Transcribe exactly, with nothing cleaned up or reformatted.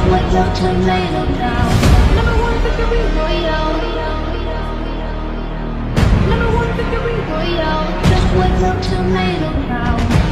wait your tomato down. Number one victory royale. Number one victory royale. Just wait your tomato down.